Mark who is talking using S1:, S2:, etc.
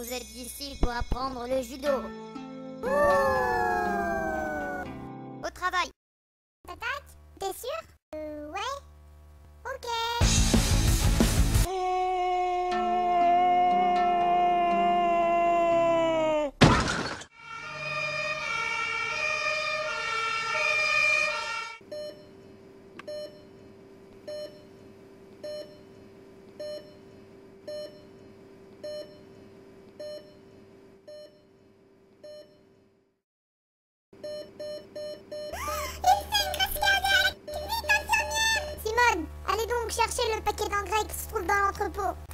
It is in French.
S1: vous êtes ici pour apprendre le judo. Au travail.
S2: Patate, t'es sûr? Ouais. Ok. Simone, allez donc chercher le paquet d'engrais qui se trouve dans l'entrepôt.